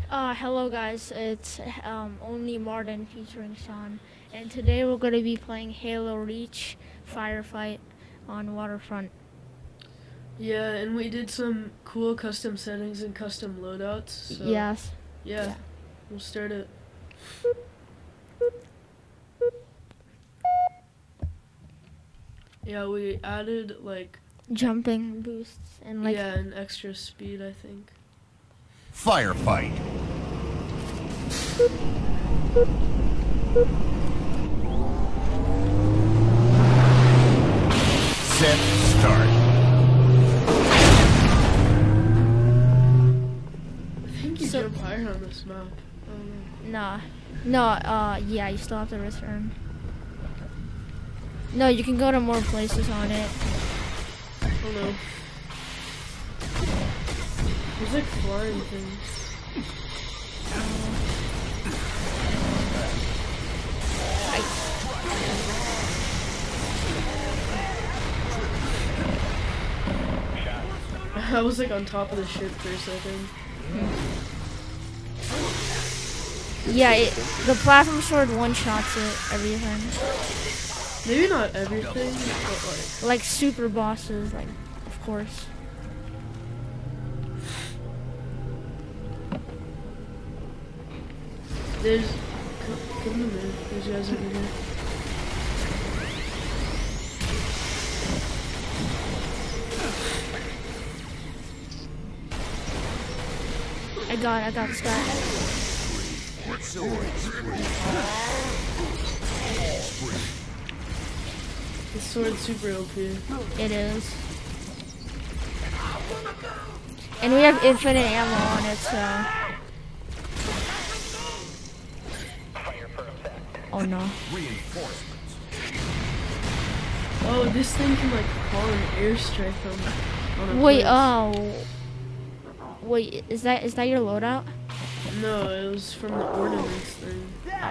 Hello guys, it's only Martin featuring Sean, and today we're going to be playing Halo Reach Firefight on Waterfront. Yeah, and we did some cool custom settings and custom loadouts. So Yes. yeah, we'll start it. Yeah, we added like Jumping boosts and like and extra speed, I think. Firefight. Set start. I think you So- jump higher on this map. I don't know. yeah, you still have to return. No, you can go to more places on it. Oh no. There's like flying things. I was like on top of the ship for a second. Yeah, the plasma sword one-shots it everything. Maybe not everything, but Like super bosses, like, of course. there's. Come to me. There's guys over here. I got this guy. This sword's super OP. It is. And we have infinite ammo on it, so. Oh no. Oh, this thing can like call an airstrike on a Wait, place. wait, is that your loadout? No, it was from the ordnance thing.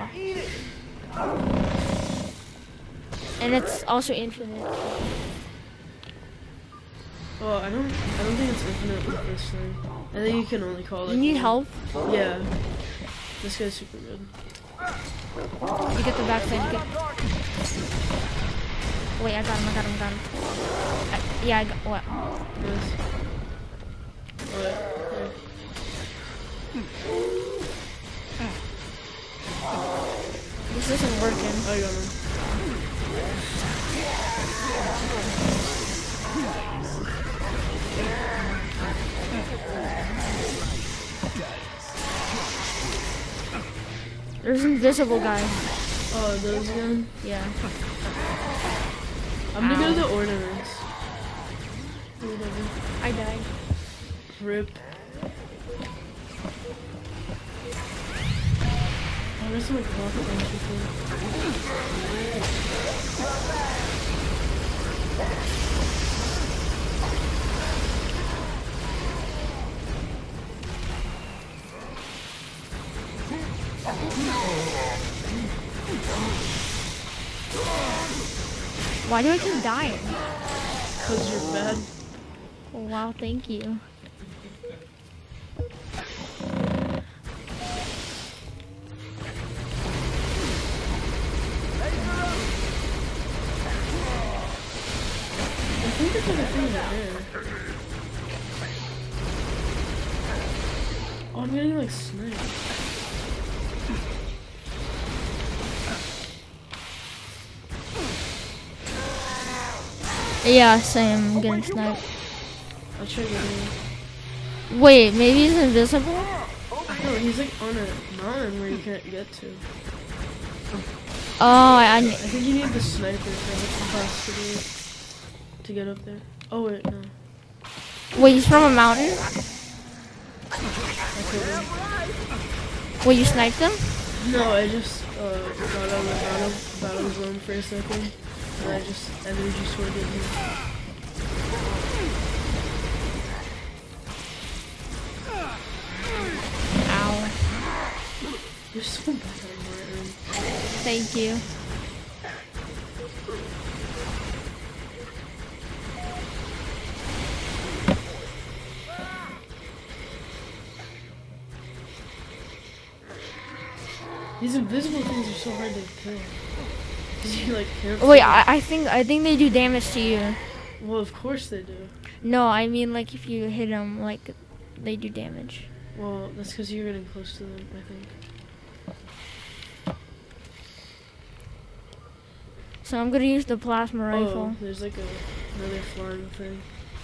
And it's also infinite. Oh, I don't think it's infinite with this thing. I think you can only call it. You need help? Yeah. This guy's super good. You get the backside, you get... Wait, I got him. Yeah, I got, what? Nice. Alright, This isn't working. I got him. There's invisible guys. Oh, those again? Yeah. I'm gonna go to the ordnance. Whatever. I died. Rip. Oh, there's some like rocket launcher thing. Why do I keep dying? Cause you're bad. Oh, wow, thank you. I think there's like a thing in the air. Oh, I'm getting like sniped. Yeah, same. I'm getting sniped. I'll try getting. Wait, maybe he's invisible? No, he's like on a mountain where you can't get to. Oh, I think you need the sniper capacity to get up there. Oh wait, no. wait, he's from a mountain? Okay. Wait, you sniped him? No, I just got out of the battle zone for a second, and I just energy sworded him. Ow. You're so bad on Martin. Thank you. These invisible things are so hard to kill. 'Cause you like can't. Wait, see them. I think they do damage to you. Well, of course they do. No, I mean like if you hit them, like they do damage. Well, that's because you're getting close to them, I think. So I'm gonna use the plasma rifle. Oh, there's like another flying thing.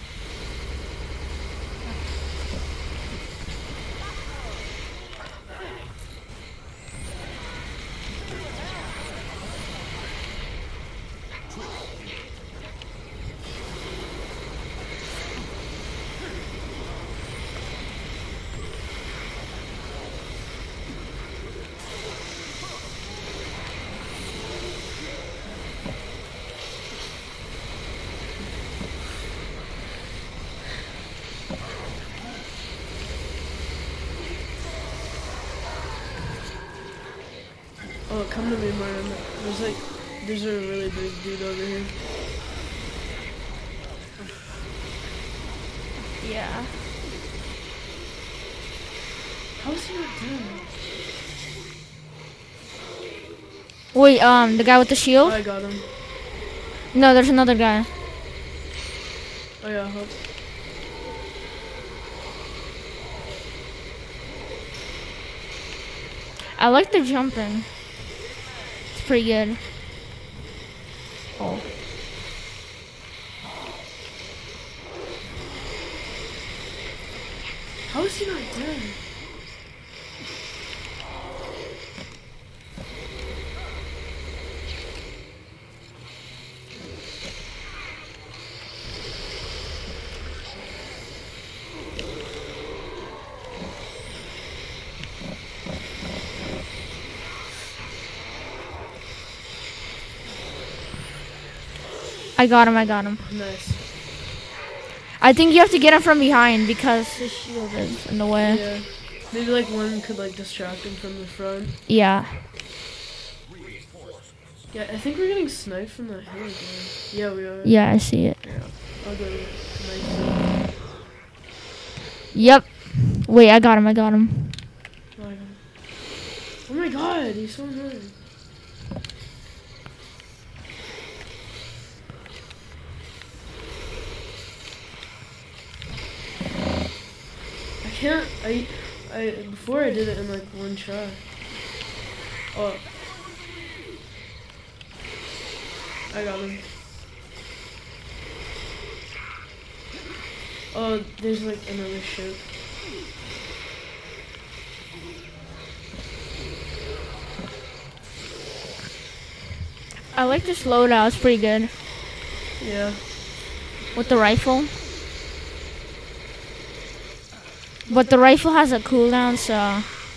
Oh, come to me, Martin. There's a really big dude over here. Yeah. How is he not dead? Wait, the guy with the Oh, shield? I got him. No, there's another guy. Oh yeah, help. I like the jumping. It's pretty good. Oh. How is he not dead? I got him, I got him. Nice. I think you have to get him from behind because his shield is in the way. Yeah. Maybe like one could like distract him from the front. Yeah. Yeah, I think we're getting sniped from the hill again. Yeah, we are. Yeah, I see it. I'll go knife Yep. Wait, I got him, I got him. him. Oh my god, he's so annoying. I can't. Before I did it in like one try. Oh. I got him. Oh, there's like another ship. I like this loadout, it's pretty good. Yeah. With the rifle. But the rifle has a cooldown, so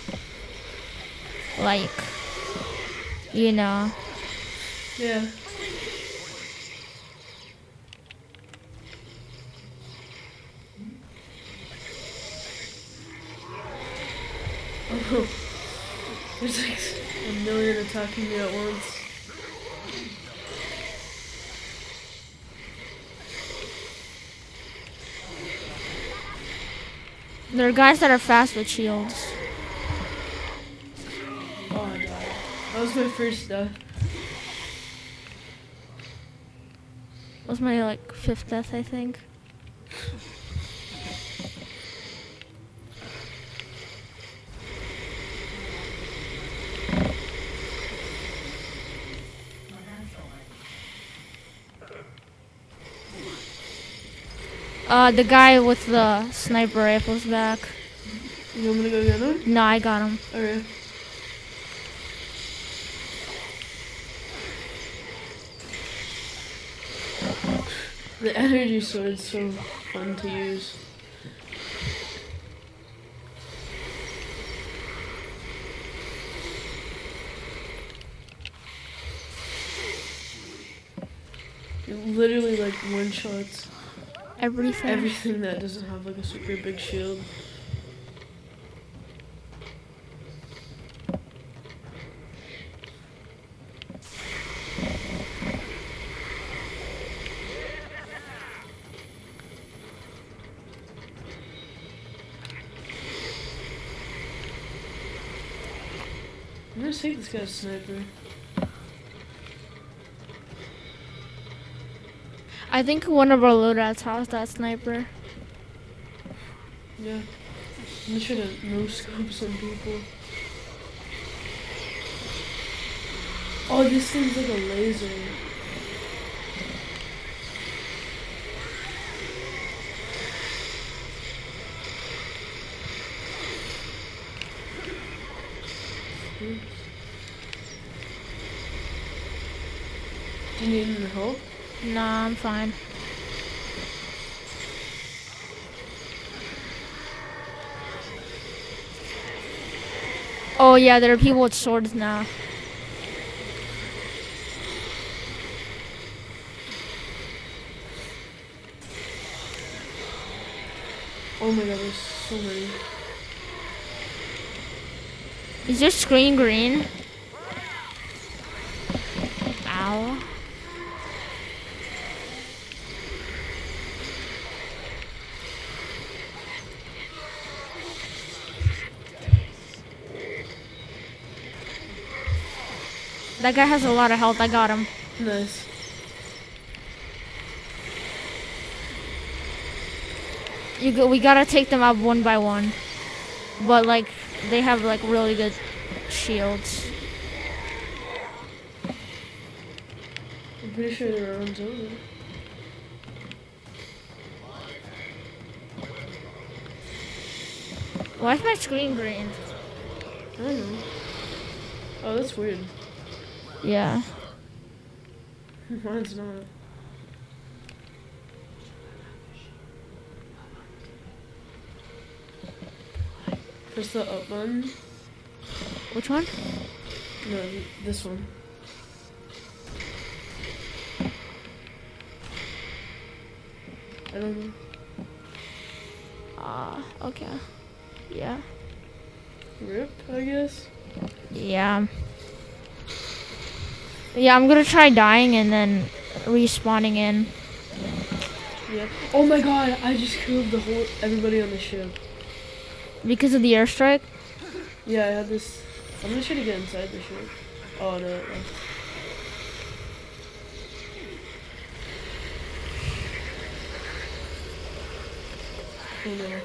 like, you know. Yeah. Oh, there's like a million attacking me at once. There are guys that are fast with shields. Oh, I died. That was my first death. That was my like 5th death, I think. The guy with the sniper rifle's back. You want me to go get him? No, I got him. Okay. The energy sword's so fun to use. It literally like one-shots Everything. everything that doesn't have like a super big shield. I'm gonna take this guy's sniper. I think one of our loadouts has that sniper. Yeah. I'm trying to no scope some people. Oh, this thing's like a laser. Do you need any help? Nah, I'm fine. Oh yeah, there are people with swords now. Oh my god, there's so many. Is your screen green? Ow. That guy has a lot of health. I got him. Nice. We gotta take them out one by one. But like, they have like really good shields. I'm pretty sure they're runs over. Why is my screen green? I don't know. Oh, that's weird. Yeah. Mine's not. Press the up button. Which one? No, this one. I don't know. Okay. Yeah. RIP, I guess. Yeah. Yeah, I'm gonna try dying and then respawning in. Yeah. Oh my god, I just killed everybody on the ship. Because of the airstrike? Yeah, I had this. I'm gonna try to get inside the ship. Oh no. Oh no.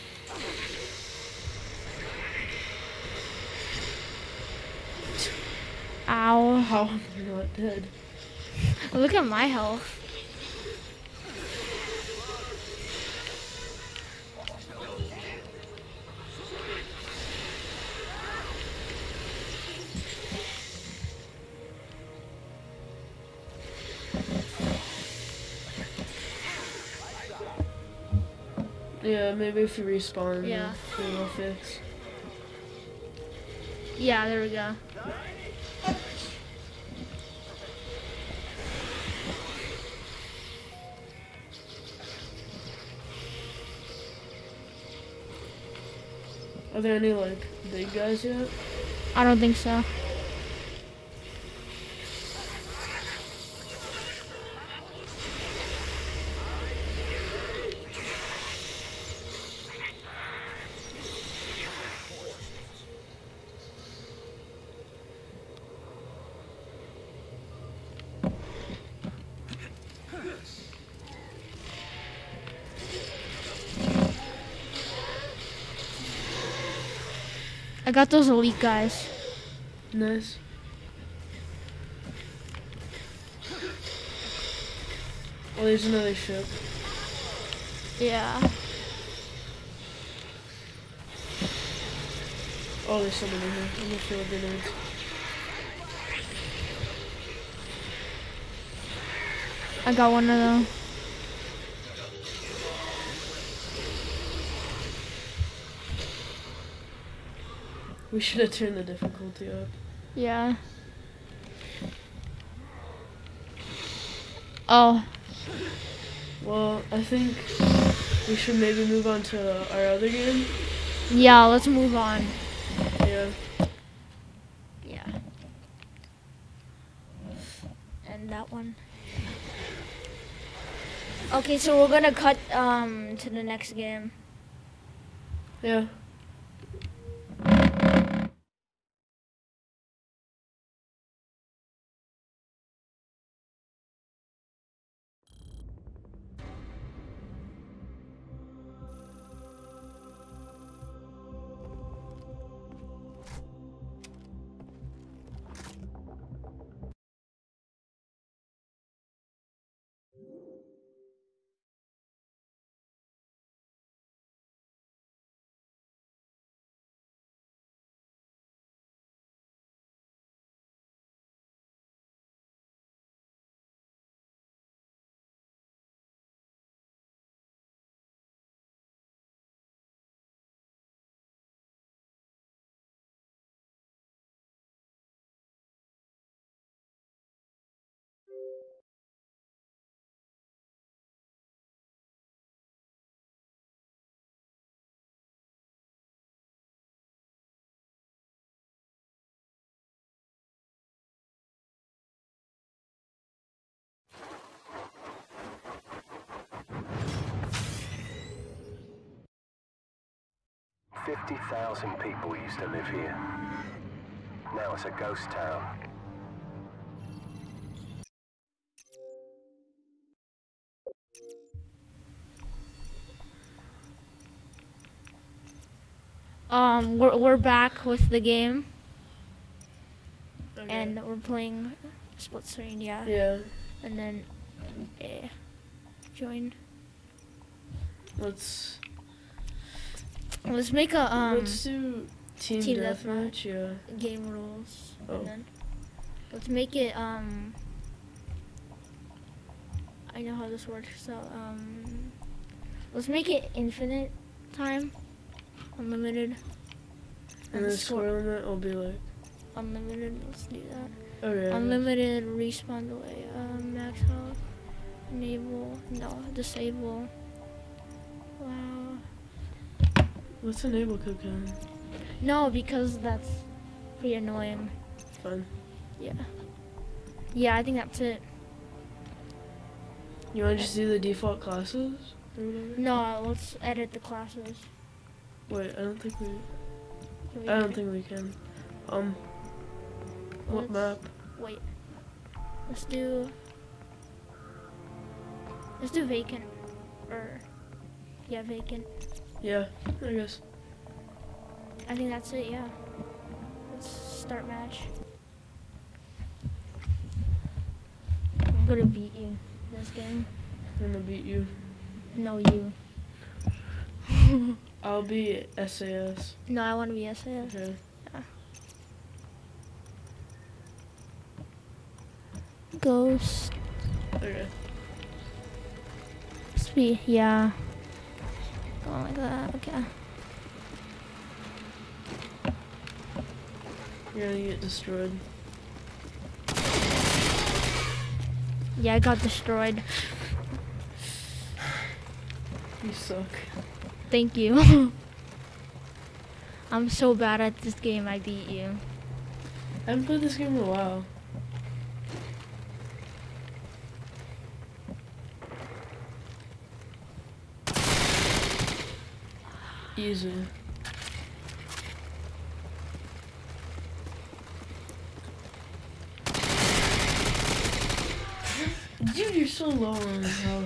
Ow. How am I not dead? Look at my health. Yeah, maybe if you respawn, Yeah. it will fix. Yeah, there we go. Are there any like big guys yet? I don't think so. I got those elite guys. Nice. Oh, there's another ship. Yeah. Oh, there's someone in here. I'm not sure what their names. I got one of them. We should have turned the difficulty up. Yeah. Oh. Well, I think we should maybe move on to our other game. Yeah, let's move on. Yeah. Yeah. And that one. Okay, so we're gonna cut to the next game. Yeah. 50,000 people used to live here. Now it's a ghost town. We're back with the game, Okay. and we're playing split screen, yeah. Yeah. And then, join. Let's Let's make a let's do team deathmatch. Yeah. game rules. Oh. And then let's make it I know how this works. So let's make it infinite time, unlimited. And the score limit will be like. Unlimited. Let's do that. Okay. Unlimited respawn delay. Max health. Enable. No. Disable. Wow. Let's enable cocaine. No, because that's pretty annoying. Fun. Yeah. Yeah, I think that's it. You want to just do the default classes or whatever? No, let's edit the classes. Wait, I don't think we. Can we I don't edit- think we can. What Let's- map? Wait. Let's do vacant. Or yeah, vacant. Yeah, I guess. I think that's it, yeah. Let's start match. I'm gonna beat you this game. I'm gonna beat you. No, you. I'll be SAS. No, I wanna be SAS. Okay. Ghost. Okay. Speed, yeah. Going like that, okay. You're gonna get destroyed. Yeah, I got destroyed. You suck. Thank you. I'm so bad at this game, I beat you. I haven't played this game in a while. Easy. Dude, you're so low on health.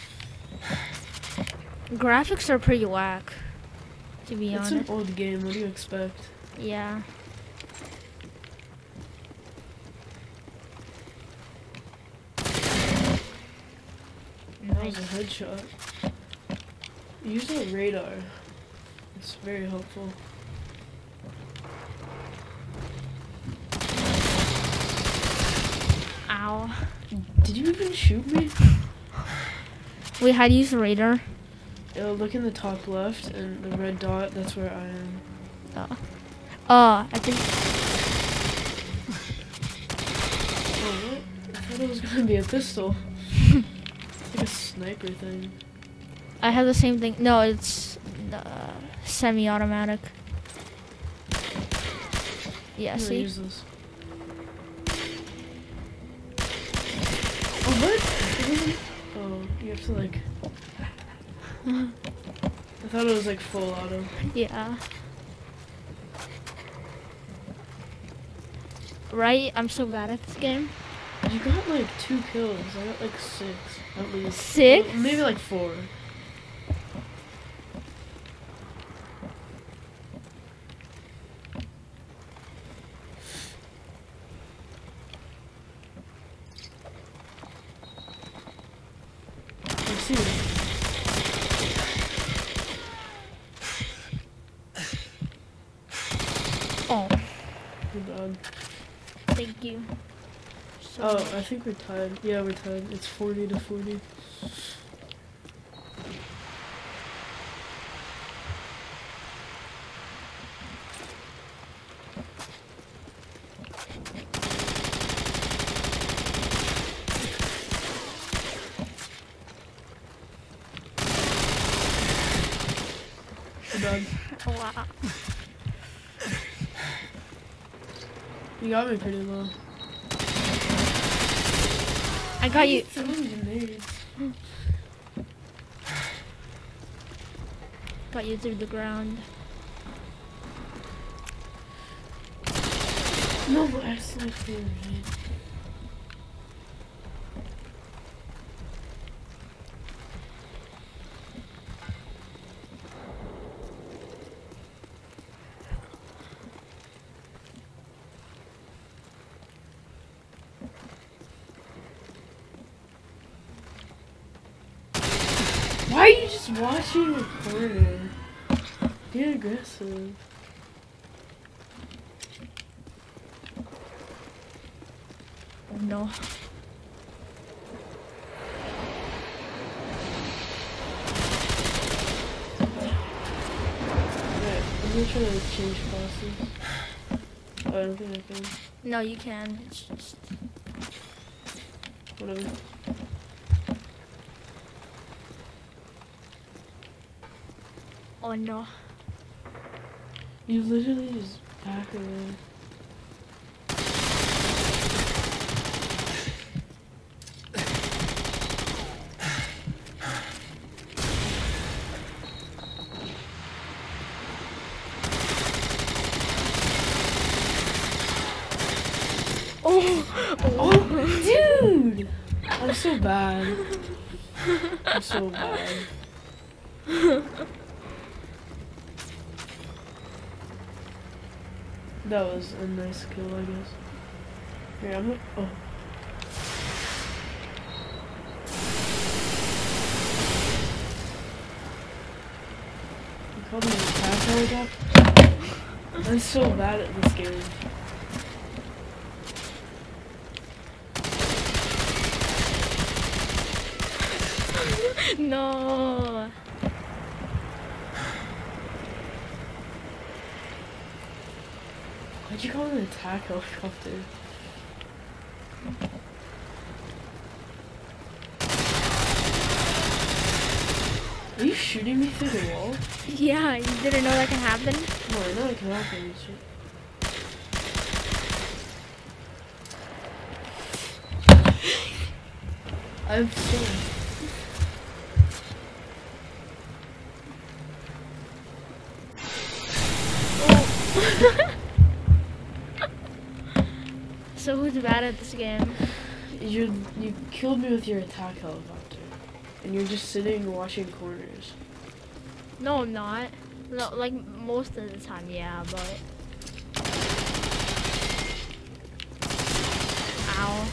Graphics are pretty whack, to be It's an honest. old game, what do you expect? Yeah. That was a headshot. Use a radar. It's very helpful. Ow. Did you even shoot me? Wait, how do you use the radar? Look in the top left and the red dot, that's where I am. I think. Oh, what? I thought it was gonna be a pistol. It's like a sniper thing. I have the same thing. No, it's semi-automatic. Yeah, I'm gonna see? use this. Oh, what? Oh, you have to like. I thought it was like full auto. Yeah. Right? I'm so bad at this game. You got like 2 kills. I got like 6 at least. 6? Well, maybe like 4. Let's see. Oh, Good dog. thank you. So Oh, much. I think we're tied. Yeah, we're tied. It's 40-40. Good dog. Wow. You got me pretty low. I got you. Throwing grenades. Got you through the ground. No, but I still feel right. Why are you just watching the corner? Get aggressive. Oh no. Alright, I'm gonna try to change classes. Oh, I don't think I can. No, you can. It's just Whatever. oh no. You literally just back away. Oh, dude! I'm so bad. I'm so bad. That was a nice kill, I guess. Here, I'm gonna. Oh. You called me an attack helicopter? I'm so bad at this game. No. Why'd you call it an attack helicopter? Are you shooting me through the wall? Yeah, you didn't know that can happen? No, I know it can happen. I'm sorry. So who's bad at this game? You killed me with your attack helicopter, and you're just sitting watching corners. No, I'm not. No, like most of the time, yeah, but. Ow.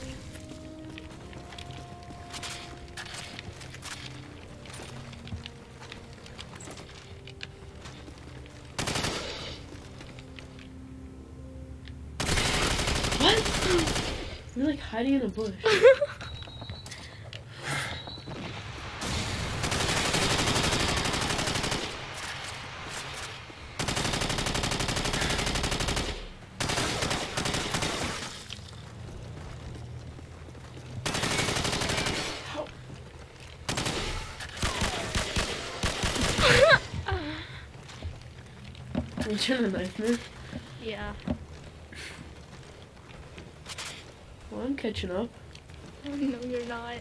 What? You're like hiding in a bush. Are you trying to knife me? Yeah. Well, I'm catching up. No, you're not.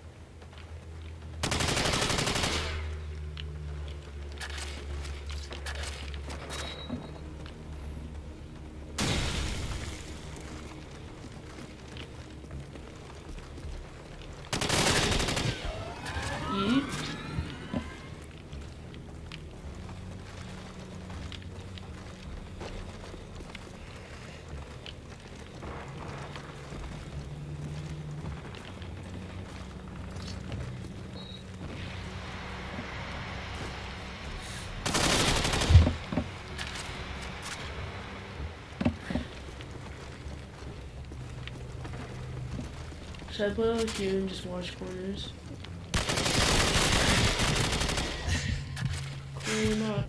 Yeet. Should I play like you and just watch corners? Clearly not.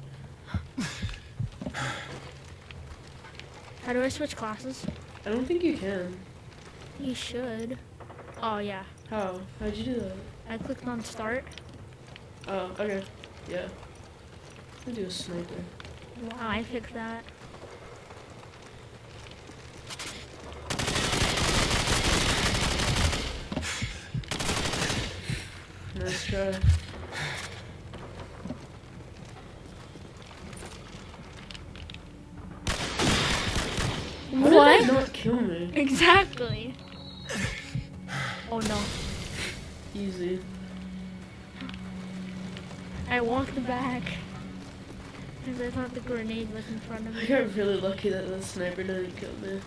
How do I switch classes? I don't think you can. You should. Oh, yeah. How? How'd you do that? I clicked on start. Oh, okay. Yeah. I'll do a sniper. Wow, I picked that. Nice try. How did What? that not kill me? Exactly. Oh no. Easy. I walked back. Because I thought the grenade was in front of I me. got really lucky that the sniper didn't kill me.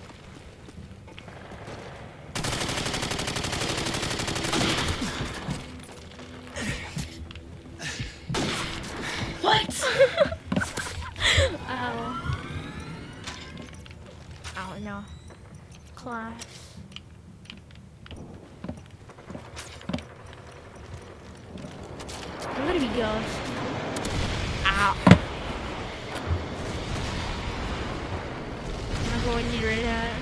What? Ow. Ow, no. Class. I'm gonna be ghost. Ow. I'm not going near that.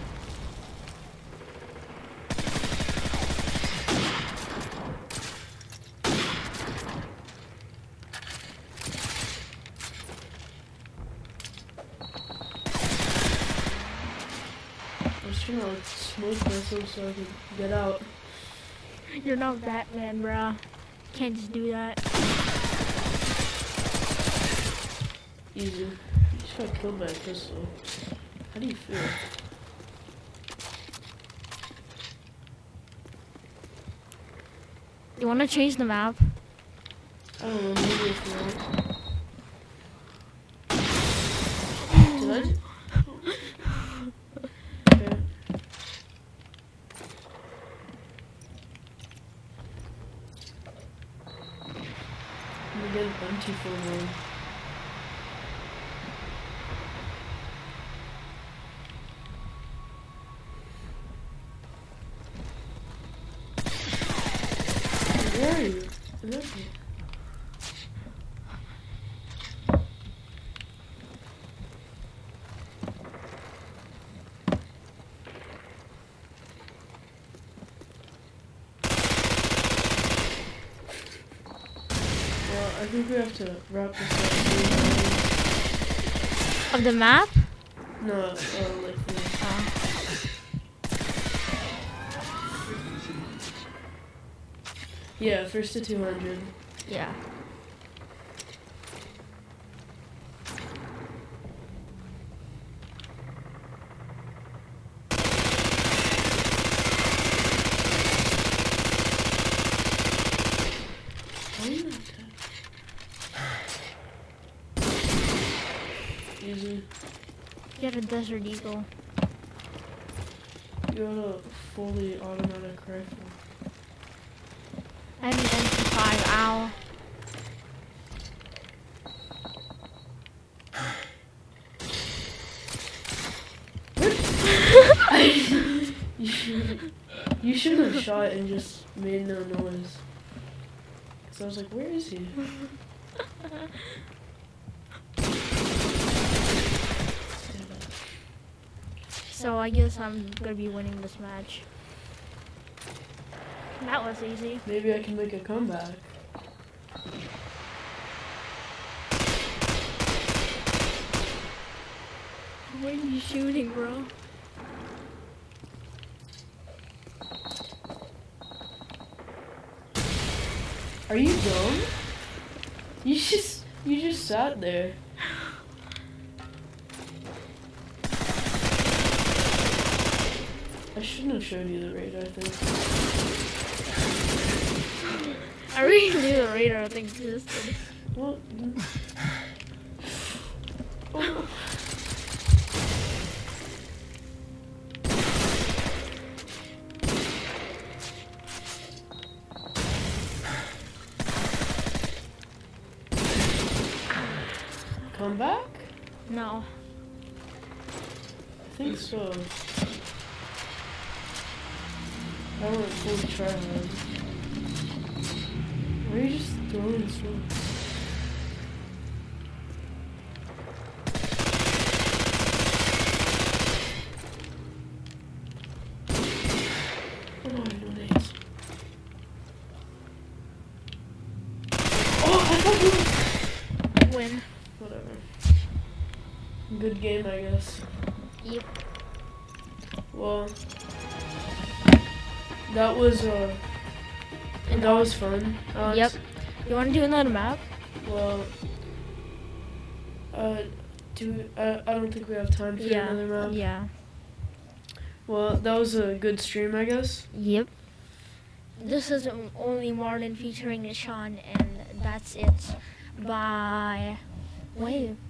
I was trying to like smoke myself so I could get out. You're not Batman, bruh. Can't just do that. Easy. You just got killed by a pistol. How do you feel? You wanna change the map? I don't know, maybe if you want. Did I? Okay. I'm gonna get an empty for one. Where are you? Is that you? Well, I think we have to wrap this up. Of the map? No, like this. Yeah, first to 200. Yeah. How are you not dead? Easy. Get a Desert Eagle. You got a fully automatic rifle. I have an MP5, ow. You should have shot and just made no noise. Cause I was like, where is he? So I guess I'm gonna be winning this match. That was easy. Maybe I can make a comeback. Where are you shooting, bro? Are you dumb? You just sat there. I shouldn't have showed you the radar thing. I already knew the radar thing existed. Well, oh. Come back? No. I think so. I went full tryhard. Why are you just throwing smoke? Oh, no nades. Oh, I thought you Win. Whatever. Good game, I guess. Yep. Well, that was fun. Yep. You wanna do another map? Well, I don't think we have time for another map. Yeah. Well, that was a good stream, I guess. Yep. This is only Martin featuring Sean, and that's it. Bye. Wait.